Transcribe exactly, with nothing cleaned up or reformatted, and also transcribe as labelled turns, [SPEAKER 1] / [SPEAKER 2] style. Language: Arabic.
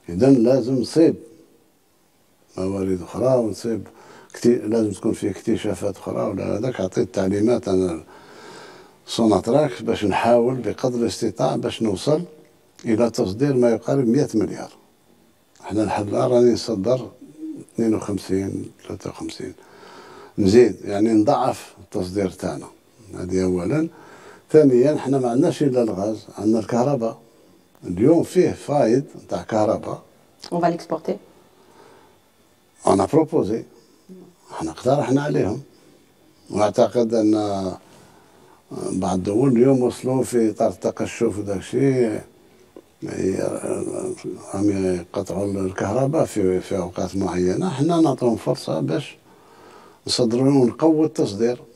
[SPEAKER 1] إذا لازم نصيب موارد أخرى ونصيب كتير، لازم تكون فيه اكتشافات أخرى. ولا هذاك عطيت تعليمات أنا سوناتراك باش نحاول بقدر الاستطاعة باش نوصل إلى تصدير ما يقارب مئة مليار. احنا لحد الآن راني نصدر اثنين وخمسين ثلاثة وخمسين، نزيد يعني نضعف التصدير تاعنا. هذه أولا. ثانيا احنا ما عندناش إلا الغاز، عندنا الكهرباء. اليوم فيه فايض نتاع كهرباء.
[SPEAKER 2] On va l'exporter.
[SPEAKER 1] أنا بروبوزي، احنا اقترحنا عليهم، واعتقد ان بعض الدول اليوم وصلوا في اطار التقشف وداك الشيء راهم يقطعوا الكهرباء في في اوقات معينه. احنا نعطيهم فرصه باش نصدروا ونقووا التصدير.